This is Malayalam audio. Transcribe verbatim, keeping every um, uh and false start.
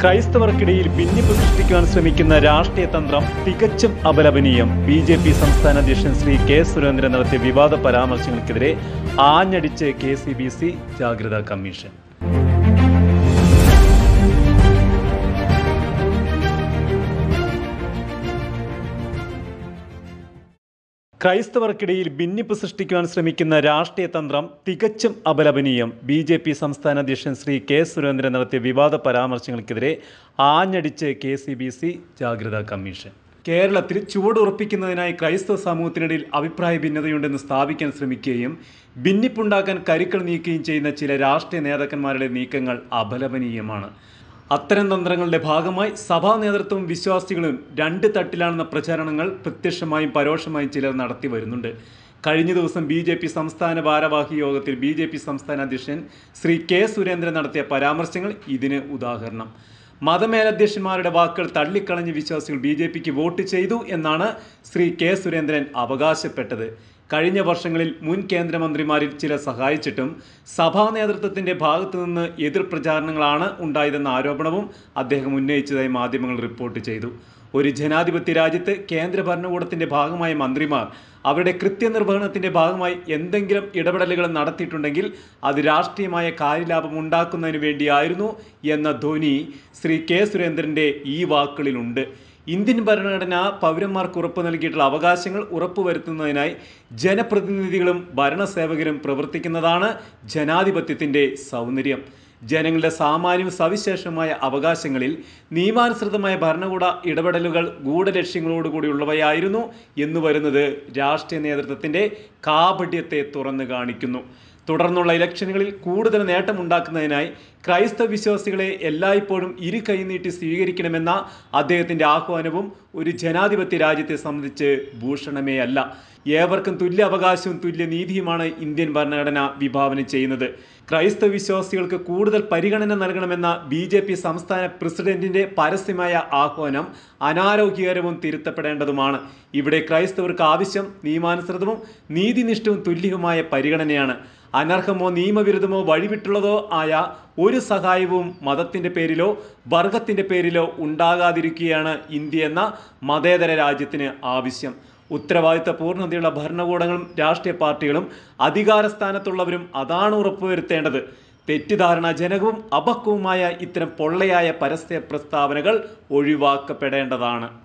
ക്രൈസ്തവർക്കിടയിൽ ഭിന്നിപ്പ് സൃഷ്ടിക്കുവാൻ ശ്രമിക്കുന്ന രാഷ്ട്രീയ തന്ത്രം തികച്ചും അപലപനീയം. ബി ജെ പി സംസ്ഥാന അധ്യക്ഷൻ ശ്രീ കെ സുരേന്ദ്രൻ നടത്തിയ വിവാദ പരാമർശങ്ങൾക്കെതിരെ ആഞ്ഞടിച്ച് കെ സി ബി സി ജാഗ്രതാ കമ്മീഷൻ. ക്രൈസ്തവർക്കിടയിൽ ഭിന്നിപ്പ് സൃഷ്ടിക്കുവാൻ ശ്രമിക്കുന്ന രാഷ്ട്രീയ തന്ത്രം തികച്ചും അപലപനീയം. ബി ജെ പി സംസ്ഥാന അധ്യക്ഷൻ ശ്രീ കെ സുരേന്ദ്രൻ നടത്തിയ വിവാദ പരാമർശങ്ങൾക്കെതിരെ ആഞ്ഞടിച്ച് കെ സി ബി സി ജാഗ്രതാ കമ്മീഷൻ. കേരളത്തിൽ ചുവടുറപ്പിക്കുന്നതിനായി ക്രൈസ്തവ സമൂഹത്തിനിടയിൽ അഭിപ്രായ ഭിന്നതയുണ്ടെന്ന് സ്ഥാപിക്കാൻ ശ്രമിക്കുകയും ഭിന്നിപ്പുണ്ടാക്കാൻ കരുക്കൾ നീക്കുകയും ചെയ്യുന്ന ചില രാഷ്ട്രീയ നേതാക്കന്മാരുടെ നീക്കങ്ങൾ അപലപനീയമാണ്. അത്തരം തന്ത്രങ്ങളുടെ ഭാഗമായി സഭാ നേതൃത്വവും വിശ്വാസികളും രണ്ട് തട്ടിലാണെന്ന പ്രചാരണങ്ങൾ പ്രത്യക്ഷമായും പരോക്ഷമായും ചിലർ നടത്തി വരുന്നുണ്ട്. കഴിഞ്ഞ ദിവസം ബി ജെ പി സംസ്ഥാന ഭാരവാഹി യോഗത്തിൽ ബി ജെ പി സംസ്ഥാന അധ്യക്ഷൻ ശ്രീ കെ സുരേന്ദ്രൻ നടത്തിയ പരാമർശങ്ങൾ ഇതിന് ഉദാഹരണം. മതമേലധ്യക്ഷന്മാരുടെ വാക്കുകൾ തള്ളിക്കളഞ്ഞ് വിശ്വാസികൾ ബി ജെ പിക്ക് വോട്ട് ചെയ്തു എന്നാണ് ശ്രീ കെ സുരേന്ദ്രൻ അവകാശപ്പെട്ടത്. കഴിഞ്ഞ വർഷങ്ങളിൽ മുൻ കേന്ദ്രമന്ത്രിമാരിൽ ചിലർ സഹായിച്ചിട്ടും സഭാ നേതൃത്വത്തിൻ്റെ ഭാഗത്തു നിന്ന് എതിർ പ്രചാരണങ്ങളാണ് ഉണ്ടായതെന്ന ആരോപണവും അദ്ദേഹം ഉന്നയിച്ചതായി മാധ്യമങ്ങൾ റിപ്പോർട്ട് ചെയ്തു. ഒരു ജനാധിപത്യ രാജ്യത്ത് കേന്ദ്ര ഭരണകൂടത്തിൻ്റെ ഭാഗമായ മന്ത്രിമാർ അവരുടെ കൃത്യനിർവഹണത്തിൻ്റെ ഭാഗമായി എന്തെങ്കിലും ഇടപെടലുകൾ നടത്തിയിട്ടുണ്ടെങ്കിൽ അത് രാഷ്ട്രീയമായ കാര്യലാഭം ഉണ്ടാക്കുന്നതിന് വേണ്ടിയായിരുന്നു എന്ന ധ്വനി ശ്രീ കെ സുരേന്ദ്രൻ്റെ ഈ വാക്കുകളിലുണ്ട്. ഇന്ത്യൻ ഭരണഘടന പൗരന്മാർക്ക് ഉറപ്പു നൽകിയിട്ടുള്ള അവകാശങ്ങൾ ഉറപ്പുവരുത്തുന്നതിനായി ജനപ്രതിനിധികളും ഭരണസേവകരും പ്രവർത്തിക്കുന്നതാണ് ജനാധിപത്യത്തിൻ്റെ സൗന്ദര്യം. ജനങ്ങളുടെ സാമാന്യവും സവിശേഷമായ അവകാശങ്ങളിൽ നിയമാനുസൃതമായ ഭരണകൂട ഇടപെടലുകൾ ഗൂഢലക്ഷ്യങ്ങളോടുകൂടിയുള്ളവയായിരുന്നു എന്ന് വരുന്നത് രാഷ്ട്രീയ നേതൃത്വത്തിൻ്റെ കാപട്യത്തെ തുറന്നു കാണിക്കുന്നു. തുടർന്നുള്ള ഇലക്ഷനുകളിൽ കൂടുതൽ നേട്ടമുണ്ടാക്കുന്നതിനായി ക്രൈസ്തവ വിശ്വാസികളെ എല്ലായ്പ്പോഴും ഇരു കൈനീട്ടി സ്വീകരിക്കണമെന്ന അദ്ദേഹത്തിൻ്റെ ആഹ്വാനവും ഒരു ജനാധിപത്യ രാജ്യത്തെ സംബന്ധിച്ച് ഭൂഷണമേ അല്ല. ഏവർക്കും തുല്യ അവകാശവും തുല്യ നീതിയുമാണ് ഇന്ത്യൻ ഭരണഘടന വിഭാവനം ചെയ്യുന്നത്. ക്രൈസ്തവ വിശ്വാസികൾക്ക് കൂടുതൽ പരിഗണന നൽകണമെന്ന ബി ജെ പി സംസ്ഥാന പ്രസിഡന്റിൻ്റെ പരസ്യമായ ആഹ്വാനം അനാരോഗ്യകരവും തിരുത്തപ്പെടേണ്ടതുമാണ്. ഇവിടെ ക്രൈസ്തവർക്ക് ആവശ്യം നിയമാനുസൃതവും നീതിനിഷ്ഠവും തുല്യവുമായ പരിഗണനയാണ്. അനർഹമോ നിയമവിരുദ്ധമോ വഴിവിട്ടുള്ളതോ ആയ ഒരു സഹായവും മതത്തിൻ്റെ പേരിലോ വർഗത്തിൻ്റെ പേരിലോ ഉണ്ടാകാതിരിക്കുകയാണ് ഇന്ത്യ എന്ന മതേതര രാജ്യത്തിന് ആവശ്യം. ഉത്തരവാദിത്ത പൂർണ്ണതയുള്ള ഭരണകൂടങ്ങളും രാഷ്ട്രീയ പാർട്ടികളും അധികാരസ്ഥാനത്തുള്ളവരും അതാണ് ഉറപ്പുവരുത്തേണ്ടത്. തെറ്റിദ്ധാരണാജനകവും അപക്വവുമായ ഇത്തരം പൊള്ളയായ പരസ്യ പ്രസ്താവനകൾ ഒഴിവാക്കപ്പെടേണ്ടതാണ്.